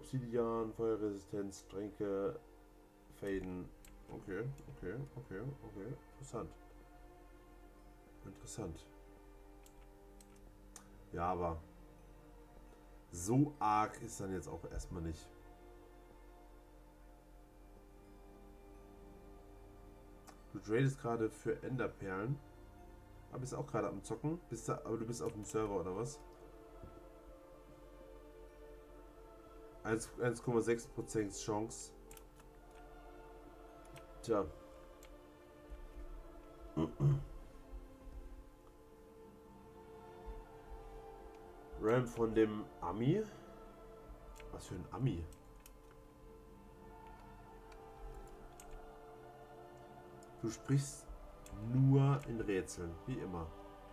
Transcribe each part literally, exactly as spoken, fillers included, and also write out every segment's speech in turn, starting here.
Obsidian, Feuerresistenz, Tränke, Faden. Okay, okay, okay, okay. Interessant. Interessant. Ja, aber so arg ist dann jetzt auch erstmal nicht. Du tradest gerade für Enderperlen. Aber bist auch gerade am Zocken. Bist da, aber du bist auf dem Server oder was? eins Komma sechs Prozent Chance. Tja. RAM von dem Ami? Was für ein Ami? Du sprichst nur in Rätseln, wie immer.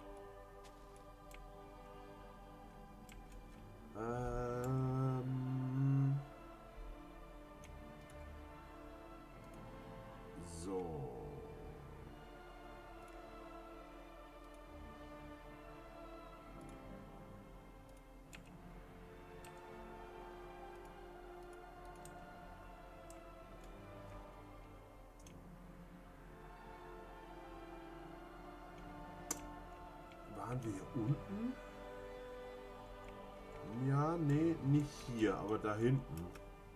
Ähm so. Waren wir hier unten? Ja, nee, nicht hier, aber da hinten.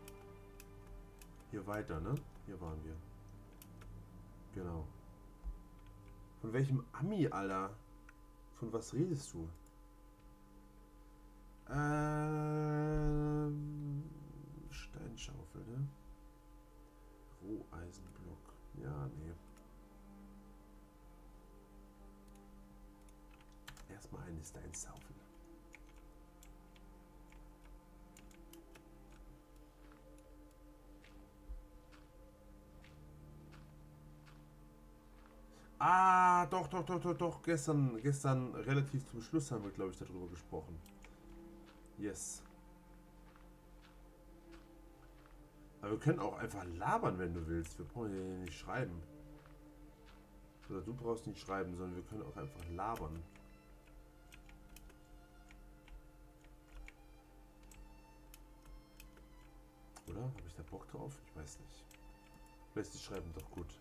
Hier weiter, ne? Hier waren wir. Genau. Von welchem Ami, Alter? Von was redest du? Ähm, Steinschaufel, ne? Roheisenblock. Ja, nee. Erstmal eine Steinschaufel. Ah, doch, doch, doch, doch, doch. Gestern, gestern relativ zum Schluss haben wir, glaube ich, darüber gesprochen. Yes. Aber wir können auch einfach labern, wenn du willst. Wir brauchen ja nicht schreiben. Oder du brauchst nicht schreiben, sondern wir können auch einfach labern. Oder? Habe ich da Bock drauf? Ich weiß nicht. Vielleicht die schreiben doch gut.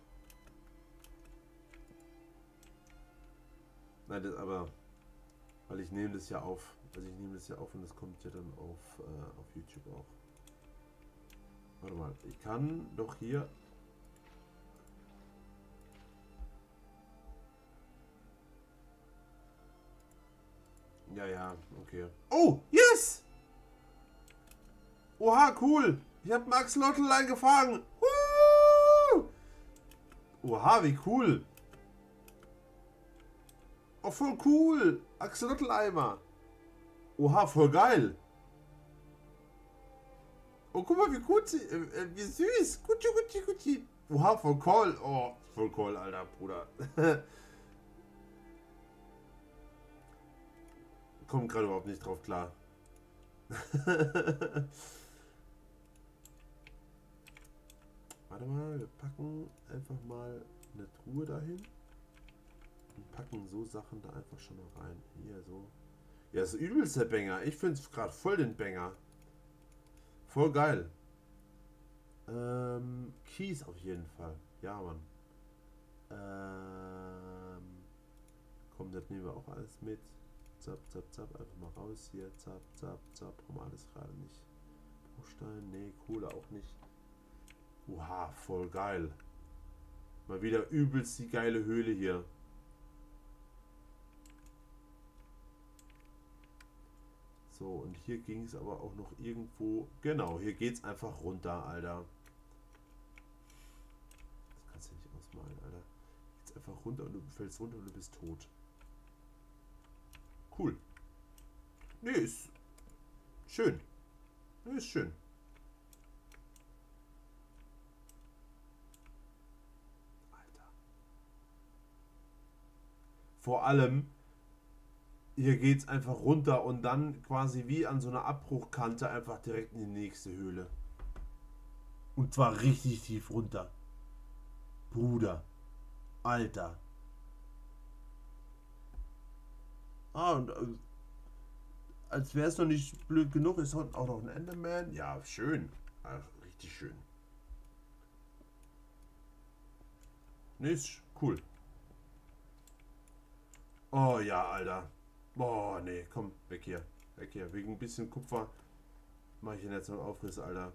Nein, das aber, weil ich nehme das ja auf. Also ich nehme das ja auf und das kommt ja dann auf, äh, auf YouTube auch. Warte mal, ich kann doch hier... Ja, ja, okay. Oh, yes! Oha, cool! Ich habe Max Lottelein gefangen! Woo! Oha, wie cool! Oh, voll cool! Axolotl-Eimer! Oha, voll geil! Oh, guck mal, wie gut sie, äh, wie süß! Gucci, gucci, gucci! Oha, voll cool! Oh, voll cool, Alter, Bruder! Kommt gerade überhaupt nicht drauf klar. Warte mal, wir packen einfach mal eine Truhe dahin. Und packen so Sachen da einfach schon mal rein. Hier so. Ja, das ist übelst der Banger. Ich finde es gerade voll den Banger. Voll geil. Ähm, Keys auf jeden Fall. Ja, Mann. Ähm, komm, das nehmen wir auch alles mit. Zap, zap, zap. Einfach mal raus hier. Zap, zap, zap. Brauchen wir alles gerade nicht. Bruchstein, nee, Kohle auch nicht. Oha, voll geil. Mal wieder übelst die geile Höhle hier. So, und hier ging es aber auch noch irgendwo... Genau, hier geht es einfach runter, Alter. Das kannst du nicht ausmalen, Alter. Geht's einfach runter und du fällst runter und du bist tot. Cool. Nee, ist schön. Nee, ist schön. Alter. Vor allem... Hier geht es einfach runter und dann quasi wie an so einer Abbruchkante einfach direkt in die nächste Höhle. Und zwar richtig tief runter. Bruder. Alter. Ah, und als wäre es noch nicht blöd genug, ist auch noch ein Enderman. Ja, schön. Ach, richtig schön. Ne, ist cool. Oh ja, Alter. Boah, nee, komm, weg hier. Weg hier. Wegen ein bisschen Kupfer mache ich hier jetzt noch Aufriss, Alter.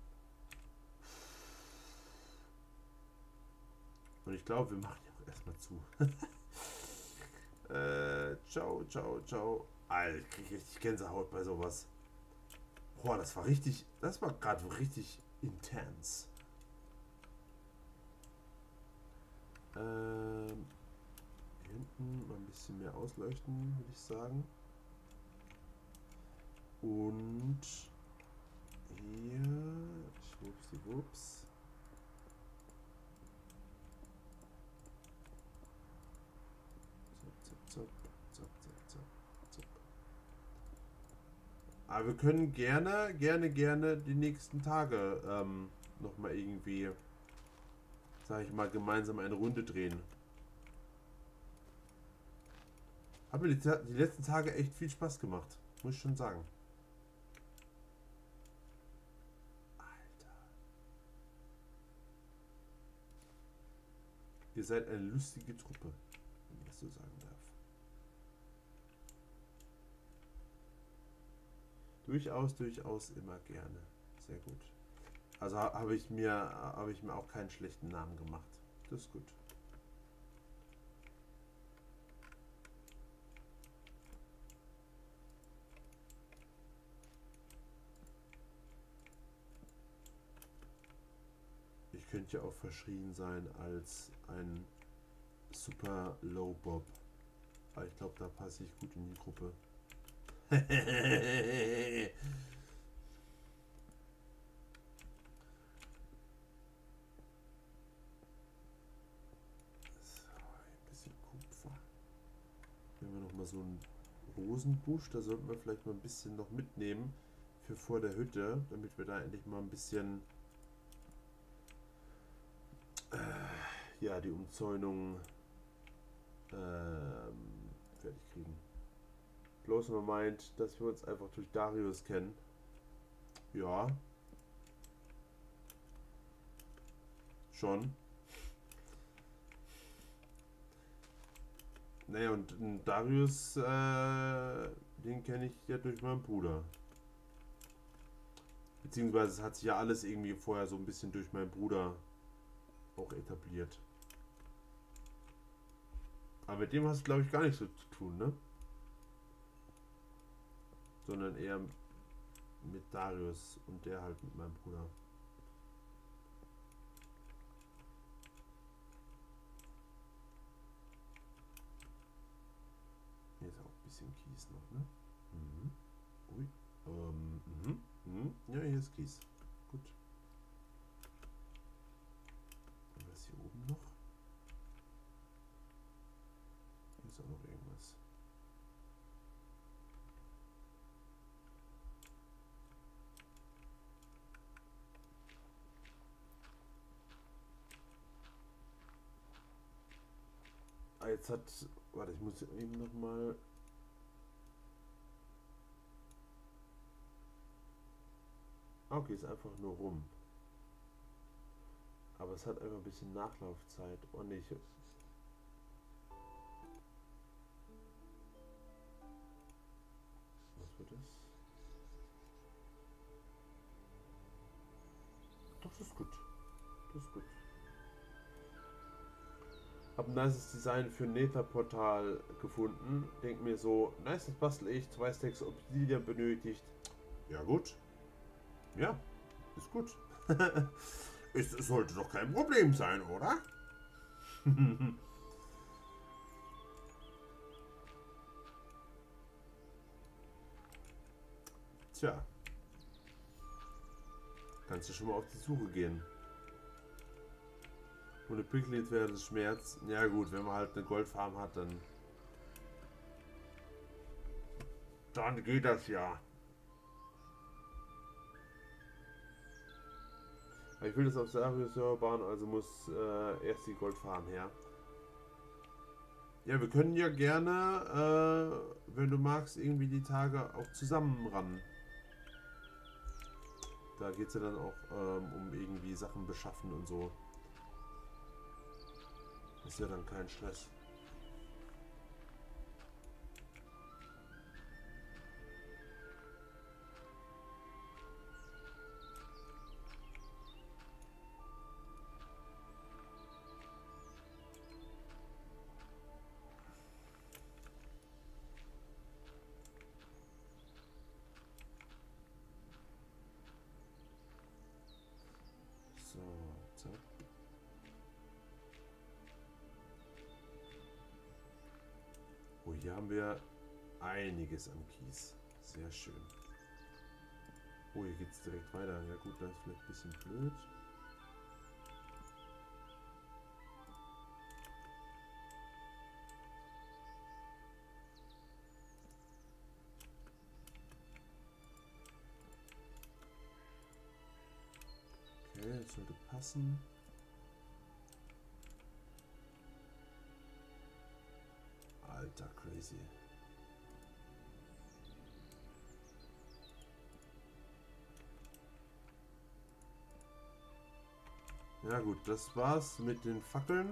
Und ich glaube, wir machen ja auch erstmal zu. äh, ciao, ciao, ciao. Alter, ich krieg richtig Gänsehaut bei sowas. Boah, das war richtig, das war gerade richtig intens. Ähm, hier hinten mal ein bisschen mehr ausleuchten, würde ich sagen. Und hier, schwuppsiwupps. Zap, zap, zap, zap, zap, zap. Aber wir können gerne, gerne, gerne die nächsten Tage ähm, nochmal irgendwie, sag ich mal, gemeinsam eine Runde drehen. Hat mir die, die letzten Tage echt viel Spaß gemacht, muss ich schon sagen. Alter. Ihr seid eine lustige Truppe, wenn ich das so sagen darf. Durchaus, durchaus immer gerne. Sehr gut. Also habe ich mir habe ich mir auch keinen schlechten Namen gemacht. Das ist gut. Ich könnte ja auch verschrien sein als ein Super Low Bob. Aber ich glaube, da passe ich gut in die Gruppe. So, ein bisschen Kupfer. Hier haben wir noch mal so einen Rosenbusch. Da sollten wir vielleicht mal ein bisschen noch mitnehmen für vor der Hütte, damit wir da endlich mal ein bisschen äh, ja, die Umzäunung ähm, fertig kriegen. Bloß man meint, dass wir uns einfach durch Darius kennen. Ja. Schon. Naja, und Darius, äh, den kenne ich ja durch meinen Bruder. Beziehungsweise es hat sich ja alles irgendwie vorher so ein bisschen durch meinen Bruder auch etabliert. Aber mit dem hast du, glaube ich, gar nichts so zu tun, ne? Sondern eher mit Darius und der halt mit meinem Bruder. Hier ist auch ein bisschen Kies noch, ne? Mhm. Ui. Ähm, mhm. Mhm. Ja, hier ist Kies. Gut. Und was hier oben noch? Hier ist auch noch irgendwas. Ah, jetzt hat. Warte, ich muss eben noch mal. Okay, ist einfach nur rum. Aber es hat einfach ein bisschen Nachlaufzeit. Oh ne, ich. Was wird das? Doch, das ist gut. Das ist gut. Hab ein nices Design für ein Nether-Portal gefunden. Denk mir so, nice, das bastel ich. Zwei Stacks Obsidian benötigt. Ja, gut. Ja, ist gut. Es sollte doch kein Problem sein, oder? Tja. Kannst du schon mal auf die Suche gehen. Ohne Pricklied wäre das Schmerz. Ja gut, wenn man halt eine Goldfarm hat, dann... Dann geht das ja. Ich will das auf Darius Server bauen, also muss äh, erst die Goldfarm her. Ja, wir können ja gerne, äh, wenn du magst, irgendwie die Tage auch zusammen ran. Da geht es ja dann auch ähm, um irgendwie Sachen beschaffen und so. Ist ja dann kein Stress. So, zack. Oh, hier haben wir einiges an Kies. Sehr schön. Oh, hier geht es direkt weiter. Ja gut, das ist vielleicht ein bisschen blöd. Okay, das sollte passen. Alter, crazy. Ja gut, das war's mit den Fackeln.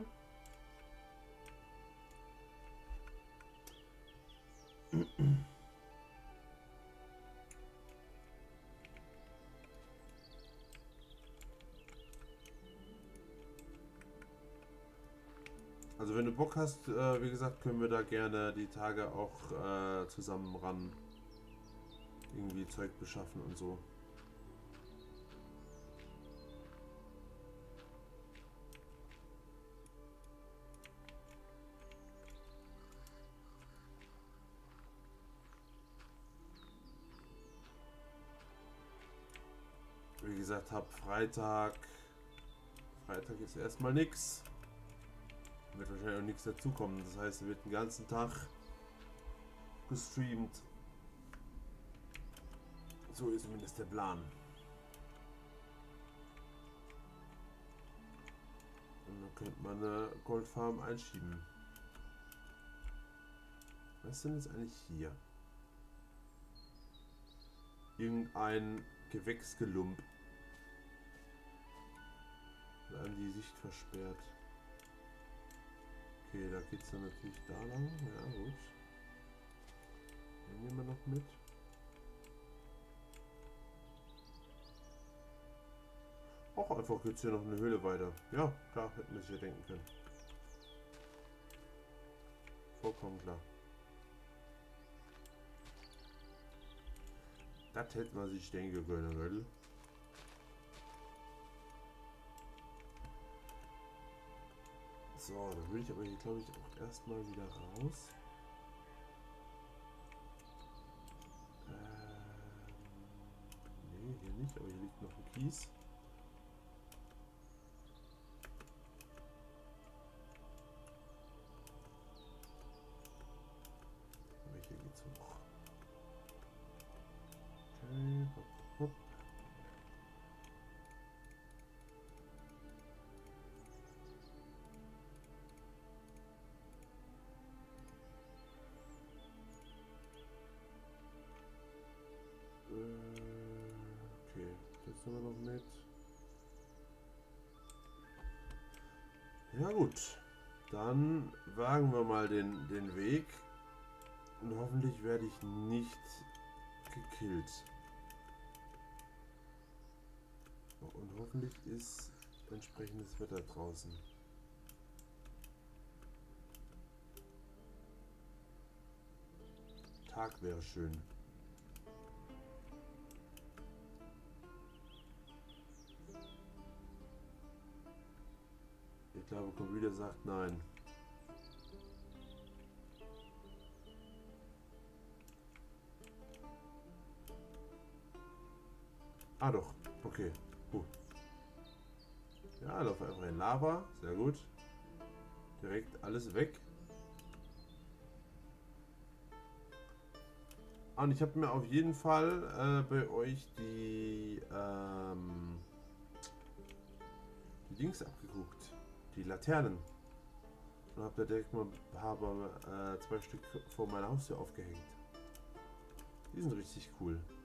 Also wenn du Bock hast, äh, wie gesagt, können wir da gerne die Tage auch äh, zusammen ran. Irgendwie Zeug beschaffen und so. Wie gesagt, hab Freitag. Freitag ist erstmal nichts. Wird wahrscheinlich auch nichts dazukommen. Das heißt, es wird den ganzen Tag gestreamt. So ist zumindest der Plan. Und dann könnte man eine Goldfarm einschieben. Was ist denn jetzt eigentlich hier? Irgendein Gewächsgelump. Wird einem die Sicht versperrt. Okay, da geht es dann natürlich da lang. Ja, gut. Den nehmen wir noch mit. Auch einfach geht es hier noch eine Höhle weiter. Ja, klar, hätten wir sich ja denken können. Vollkommen klar. Das hätte man sich denken können, Leute. So, dann will ich aber hier, glaube ich, auch erstmal wieder raus. Ähm, nee, hier nicht, aber hier liegt noch ein Kies. Aber hier geht's hoch. Okay, hopp, hopp. Okay, das sind wir noch mit. Ja gut, dann wagen wir mal den, den Weg und hoffentlich werde ich nicht gekillt. Und hoffentlich ist entsprechendes Wetter draußen. Tag wäre schön. Ich glaube, Computer sagt nein. Ah doch, okay. Puh. Ja, lauf einfach in Lava. Sehr gut. Direkt alles weg. Und ich habe mir auf jeden Fall äh, bei euch die, ähm, die Dings abgeguckt. Die Laternen. Und habe da direkt mal ein paar, äh, zwei Stück vor meiner Haustür aufgehängt. Die sind richtig cool.